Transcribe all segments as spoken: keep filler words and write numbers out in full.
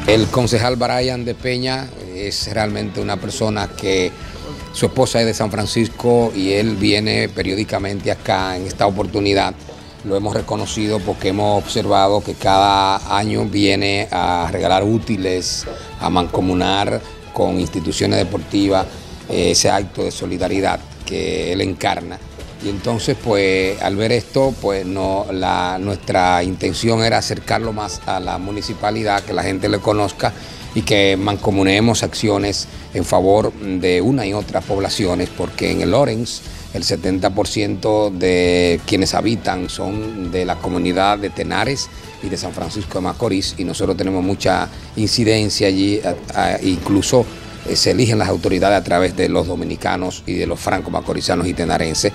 El concejal Brian de Peña es realmente una persona que su esposa es de San Francisco y él viene periódicamente acá. En esta oportunidad lo hemos reconocido porque hemos observado que cada año viene a regalar útiles, a mancomunar con instituciones deportivas ese acto de solidaridad que él encarna. Y entonces, pues, al ver esto, pues no, la, nuestra intención era acercarlo más a la municipalidad, que la gente le conozca y que mancomunemos acciones en favor de una y otras poblaciones, porque en el Lawrence el setenta por ciento de quienes habitan son de la comunidad de Tenares y de San Francisco de Macorís, y nosotros tenemos mucha incidencia allí, a, a, incluso eh, se eligen las autoridades a través de los dominicanos y de los franco-macorizanos y tenarenses.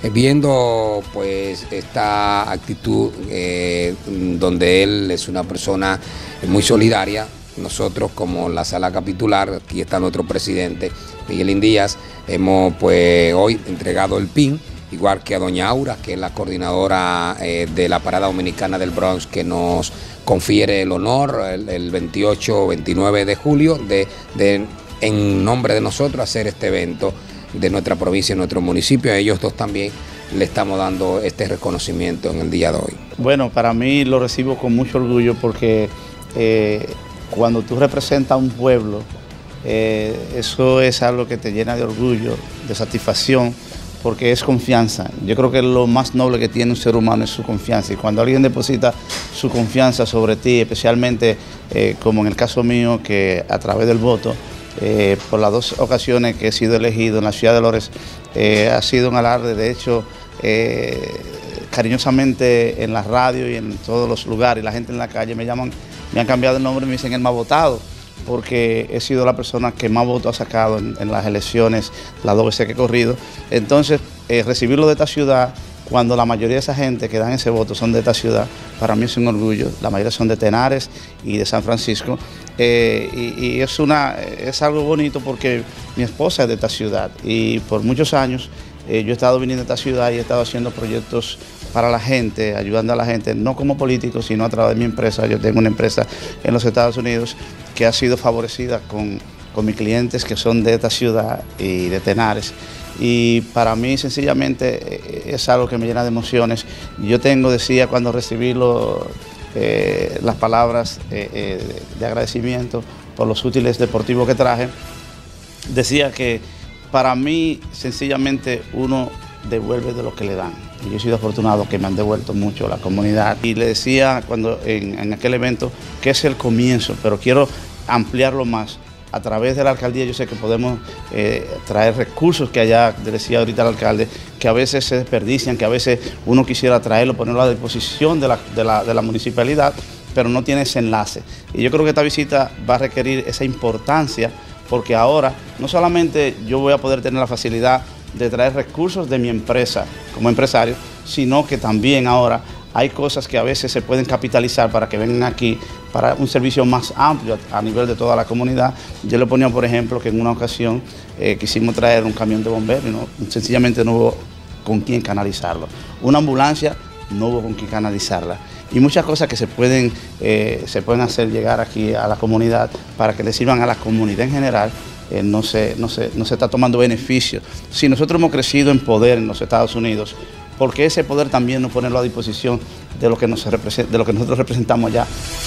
Viendo pues esta actitud eh, donde él es una persona muy solidaria, nosotros como la sala capitular, aquí está nuestro presidente Miguelín Díaz, hemos pues hoy entregado el pin, igual que a doña Aura, que es la coordinadora eh, de la Parada Dominicana del Bronx, que nos confiere el honor el, el veintiocho o veintinueve de julio de, de en nombre de nosotros hacer este evento de nuestra provincia y nuestro municipio. A ellos dos también le estamos dando este reconocimiento en el día de hoy. Bueno, para mí lo recibo con mucho orgullo porque eh, cuando tú representas a un pueblo, eh, eso es algo que te llena de orgullo, de satisfacción, porque es confianza. Yo creo que lo más noble que tiene un ser humano es su confianza, y cuando alguien deposita su confianza sobre ti, especialmente eh, como en el caso mío, que a través del voto, Eh, por las dos ocasiones que he sido elegido en la ciudad de Lawrence, eh, ha sido un alarde. De hecho, eh, cariñosamente en la radio y en todos los lugares, la gente en la calle me llaman, me han cambiado el nombre y me dicen el más votado, porque he sido la persona que más votos ha sacado en, en las elecciones, las dos veces que he corrido. Entonces, eh, recibirlo de esta ciudad, cuando la mayoría de esa gente que dan ese voto son de esta ciudad, para mí es un orgullo. La mayoría son de Tenares y de San Francisco. Eh, y y es, una, es algo bonito porque mi esposa es de esta ciudad y por muchos años eh, yo he estado viniendo a esta ciudad y he estado haciendo proyectos para la gente, ayudando a la gente, no como político, sino a través de mi empresa. Yo tengo una empresa en los Estados Unidos que ha sido favorecida con, con mis clientes que son de esta ciudad y de Tenares. Y para mí sencillamente es algo que me llena de emociones. Yo tengo, decía cuando recibí lo, eh, las palabras eh, eh, de agradecimiento por los útiles deportivos que traje, decía que para mí sencillamente uno devuelve de lo que le dan. Y yo he sido afortunado que me han devuelto mucho la comunidad. Y le decía cuando en, en aquel evento que es el comienzo, pero quiero ampliarlo más. A través de la alcaldía yo sé que podemos eh, traer recursos que allá, decía ahorita el alcalde, que a veces se desperdician, que a veces uno quisiera traerlo, ponerlo a disposición de la, de la, de la municipalidad, pero no tiene ese enlace. Y yo creo que esta visita va a requerir esa importancia, porque ahora no solamente yo voy a poder tener la facilidad de traer recursos de mi empresa como empresario, sino que también ahora hay cosas que a veces se pueden capitalizar para que vengan aquí para un servicio más amplio a nivel de toda la comunidad. Yo le ponía, por ejemplo, que en una ocasión eh, quisimos traer un camión de bomberos y no, sencillamente no hubo con quién canalizarlo. Una ambulancia, no hubo con quién canalizarla. Y muchas cosas que se pueden, eh, se pueden hacer llegar aquí a la comunidad para que le sirvan a la comunidad en general. Eh, no, se, no, se, no se está tomando beneficio. Si nosotros hemos crecido en poder en los Estados Unidos, porque ese poder también no ponerlo a disposición de lo que, nos de lo que nosotros representamos allá.